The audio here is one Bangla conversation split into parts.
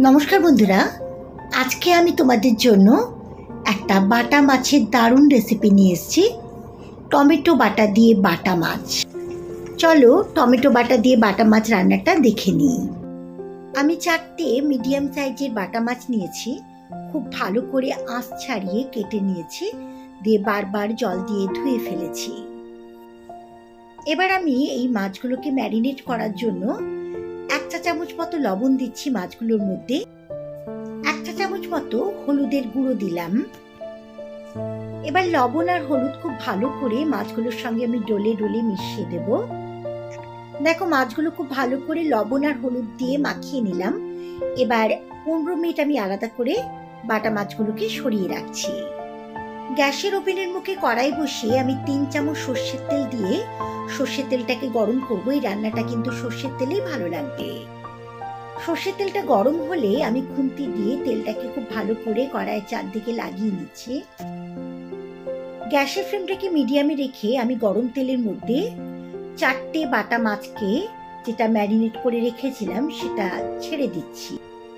নমস্কার বন্ধুরা, আজকে আমি তোমাদের জন্য একটা বাটা মাছের দারুণ রেসিপি নিয়ে এসেছি। টমেটো বাটা দিয়ে বাটা মাছ। চলো টমেটো বাটা দিয়ে বাটা মাছ রান্নাটা দেখে নিই। আমি 4টে মিডিয়াম সাইজের বাটা মাছ নিয়েছি। খুব ভালো করে আঁশ ছাড়িয়ে কেটে নিয়েছি, দিয়ে বারবার জল দিয়ে ধুয়ে ফেলেছি। এবার আমি এই মাছগুলোকে ম্যারিনেট করার জন্য 1 চা চামচ মতো লবণ দিচ্ছি মাছগুলোর মধ্যে। 1 চা চামচ মতো হলুদের গুঁড়ো দিলাম। এবার লবণ আর হলুদ খুব ভালো করে মাছগুলোর সঙ্গে আমি ডলে ডলে মিশিয়ে দেব। দেখো মাছগুলো খুব ভালো করে লবণ আর হলুদ দিয়ে মাখিয়ে নিলাম। এবার 15 মিনিট আমি আলাদা করে বাটা মাছগুলোকে সরিয়ে রাখছি। গ্যাসের ওভেনের মুখে কড়াই বসিয়ে আমি 3 চামচ সর্ষের তেল দিয়ে সর্ষের তেলটাকে গরম করবো। এই রান্নাটা কিন্তু সর্ষের তেলেই ভালো লাগবে। সর্ষের তেলটা গরম হলে আমি খুন্তি দিয়ে তেলটাকে খুব ভালো করে কড়াইয়ের চারদিকে লাগিয়ে নিচ্ছি। গ্যাসের ফ্লেমটাকে মিডিয়ামে রেখে আমি গরম তেলের মধ্যে 4টে বাটা মাছকে যেটা ম্যারিনেট করে রেখেছিলাম সেটা ছেড়ে দিচ্ছি।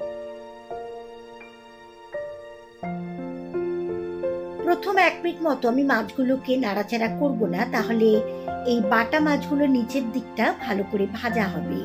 প্রথম 1 মিনিট মতো আমি মাছগুলোকে নাড়াচাড়া করব না, তাহলে এই বাটা মাছগুলোর নিচের দিকটা ভালো করে ভাজা হবে।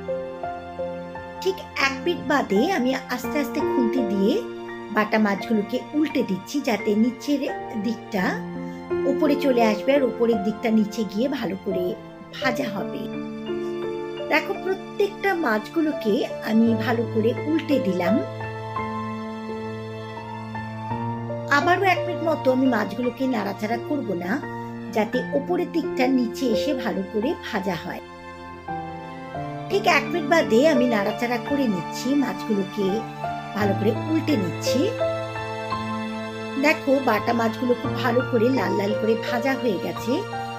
ঠিক 1 মিনিট বাদে আমি আস্তে আস্তে খুন্তি দিয়ে বাটা মাছগুলোকে উল্টে দিচ্ছি, যাতে নিচের দিকটা উপরে চলে আসবে আর উপরের দিকটা নিচে গিয়ে ভালো করে ভাজা হবে। দেখো প্রত্যেকটা মাছগুলোকে আমি ভালো করে উল্টে দিলাম। আবারও 1 মিনিট মতো আমি মাছগুলোকে নাড়াচাড়া করব না, যাতে উপরের দিকটা নিচে এসে ভালো করে ভাজা হয়। ঠিক 1 মিনিট বাদে আমি নাড়াচাড়া করে নিচ্ছি, মাছগুলোকে ভালো করে উল্টে নিচ্ছি। দেখো বাটা মাছগুলো খুব ভালো করে লাল লাল করে ভাজা হয়ে গেছে।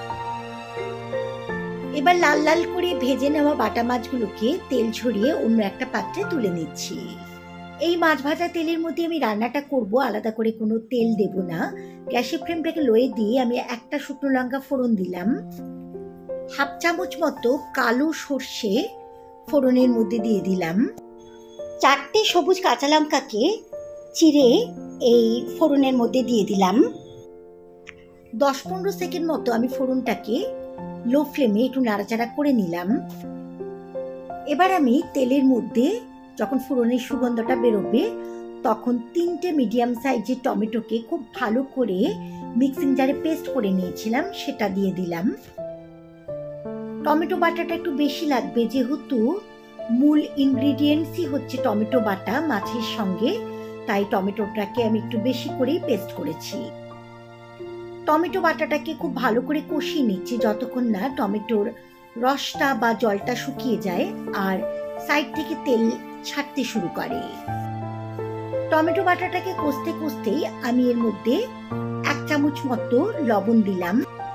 এবার লাল লাল করে ভেজে নেওয়া বাটা মাছগুলোকে তেল ঝরিয়ে অন্য একটা পাত্রে তুলে নিচ্ছি। এই মাছ ভাজা তেলের মধ্যে আমি রান্নাটা করব, আলাদা করে কোনো তেল দেব না। গ্যাসের ফ্লেমটাকে লোয়ে দিয়ে আমি একটা শুকনো লঙ্কা ফোড়ন দিলাম। 1/2 চামচ মতো কালো সর্ষে ফোড়নের মধ্যে দিয়ে দিলাম। 4টে সবুজ কাঁচা লঙ্কাকে চিড়ে এই ফোড়নের মধ্যে দিয়ে দিলাম। 10-15 সেকেন্ড মতো আমি ফোড়নটাকে লো ফ্লেমে একটু নাড়াচাড়া করে নিলাম। এবার আমি তেলের মধ্যে যখন ফোড়নের সুগন্ধটা বেরোবে তখন 3টে মিডিয়াম সাইজের টমেটোকে খুব ভালো করে মিক্সিং জারে পেস্ট করে নিয়েছিলাম সেটা দিয়ে দিলাম। টমেটো বাটাটা একটু বেশি লাগবে, যেহেতু মূল ইনগ্রিডিয়েন্টসই হচ্ছে টমেটো বাটা মাছের সঙ্গে, তাই টমেটোটাকে আমি একটু বেশি করেই পেস্ট করেছি। টমেটো বাটাটাকে খুব ভালো করে কষিয়ে নিচ্ছি যতক্ষণ না টমেটোর রসটা বা জলটা শুকিয়ে যায় আর সাইড থেকে তেল ছাড়তে শুরু করে। টমেটো বাটাটাকে কষতে কষতেই আমি এর মধ্যে 1 চামচ মতো লবণ দিলাম,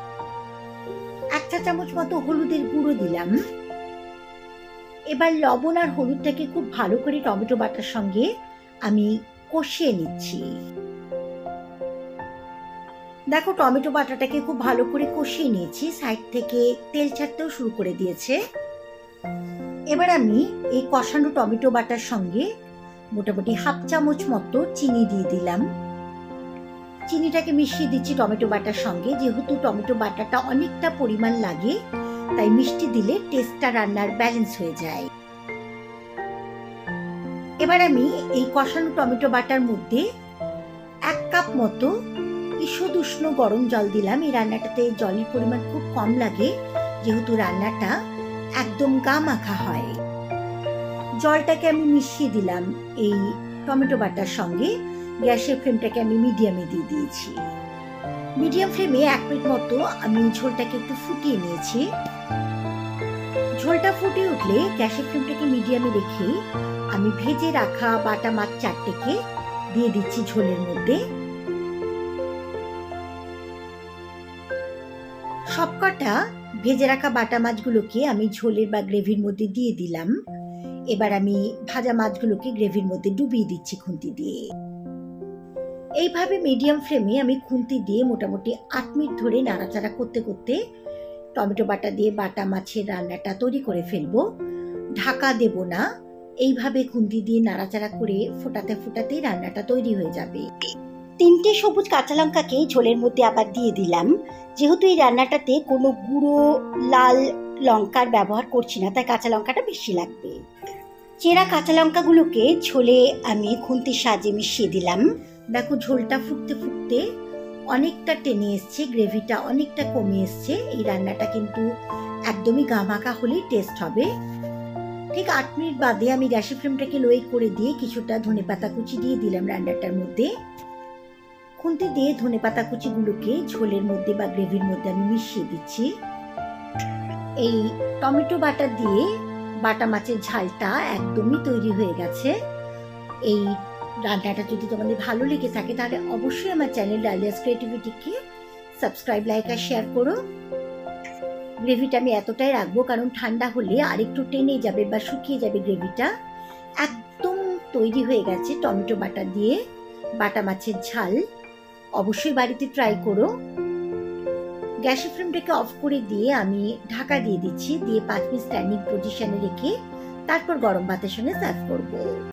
1 চা চামচ মতো হলুদের গুঁড়ো দিলাম। এবার লবণ আর হলুদটাকে খুব ভালো করে টমেটো বাটার সঙ্গে আমি কষিয়ে নিচ্ছি। দেখো টমেটো বাটাটাকে খুব ভালো করে কষিয়ে নিয়েছি, সাইড থেকে তেল ছাড়তেও শুরু করে দিয়েছে। এবার আমি এই কষানো টমেটো বাটার সঙ্গে মোটামুটি 1/2 চামচ মতো চিনি দিয়ে দিলাম। চিনিটাকে মিশিয়ে দিচ্ছি টমেটো বাটার সঙ্গে, যেহেতু টমেটো বাটাটা অনেকটা পরিমাণ লাগে তাই মিষ্টি দিলে টেস্টটা রান্নার ব্যালেন্স হয়ে যায়। এবার আমি এই কষানো টমেটো বাটার মধ্যে 1 কাপ মতো ঈষৎ উষ্ণ গরম জল দিলাম। এই রান্নাটাতে জলের পরিমাণ খুব কম লাগে, যেহেতু রান্নাটা একদম গা মাখা হয়। জলটাকে আমি মিশিয়ে দিলাম এই টমেটো বাটার সঙ্গে। গ্যাসের ফ্লেমটাকে আমি মিডিয়ামে দিয়ে দিয়েছি। মিডিয়াম ফ্লেমে 1 মিনিট মতো আমি ঝোলটাকে একটু ফুটিয়ে নিয়েছি। ঝোলটা ফুটে উঠলে গ্যাসের ফ্লেমটাকে মিডিয়ামে রেখে আমি ভেজে রাখা বাটা মাছ 4টেকে দিয়ে দিচ্ছি ঝোলের মধ্যে। সবকটা ভেজে রাখা বাটা মাছগুলোকে আমি ঝোলের বা গ্রেভির মধ্যে দিয়ে দিলাম। এবার আমি ভাজা মাছগুলোকে গ্রেভির মধ্যে ডুবিয়ে দিচ্ছি খুন্তি দিয়ে। এইভাবে মিডিয়াম ফ্লেমে আমি খুন্তি দিয়ে মোটামুটি 8 মিনিট ধরে নাড়াচাড়া করতে করতে টমেটো বাটা দিয়ে বাটা মাছের রান্নাটা তৈরি করে ফেলবো। ঢাকা দেব না, এইভাবে খুন্তি দিয়ে নাড়াচাড়া করে ফোটাতে ফোটাতেই রান্নাটা তৈরি হয়ে যাবে। 3টে সবুজ কাঁচা লঙ্কাকে ঝোলের মধ্যে আবার দিয়ে দিলাম। যেহেতু এই রান্নাটাতে কোনো গুঁড়ো লাল লঙ্কার ব্যবহার করছি না, তাই কাঁচা লঙ্কাটা বেশি লাগবে। চেরা কাঁচা লঙ্কাগুলোকে ঝোলে আমি খুন্তির সাহায্যে মিশিয়ে দিলাম। দেখো ঝোলটা ফুটতে ফুটতে অনেকটা টেনে এসছে, গ্রেভিটা অনেকটা কমে এসছে। এই রান্নাটা কিন্তু একদমই গামাখা হলেই টেস্ট হবে। ঠিক 8 মিনিট বাদে আমি গ্যাসের ফ্লেমটাকে লোয়ে করে দিয়ে কিছুটা ধনেপাতা কুচি দিয়ে দিলাম রান্নাটার মধ্যে। খুন্তি দিয়ে ধনেপাতা কুচিগুলোকে ঝোলের মধ্যে বা গ্রেভির মধ্যে আমি মিশিয়ে দিচ্ছি। এই টমেটো বাটা দিয়ে বাটা মাছের ঝালটা একদমই তৈরি হয়ে গেছে। এই রান্নাটা যদি তোমাদের ভালো লেগে থাকে তাহলে অবশ্যই আমার চ্যানেল ডালিয়াস ক্রিয়েটিভিটিকে সাবস্ক্রাইব, লাইক আর শেয়ার করো। গ্রেভিটা আমি এতটাই রাখবো কারণ ঠান্ডা হলে আরেকটু টেনে যাবে বা শুকিয়ে যাবে গ্রেভিটা। একদম তৈরি হয়ে গেছে টমেটো বাটা দিয়ে বাটা মাছের ঝাল। অবশ্যই বাড়িতে ট্রাই করো। গ্যাসের ফ্লেমটাকে অফ করে দিয়ে আমি ঢাকা দিয়ে দিচ্ছি, দিয়ে 5 মিনিট স্ট্যান্ডিং পজিশনে রেখে তারপর গরম ভাতের সঙ্গে সার্ভ করবো।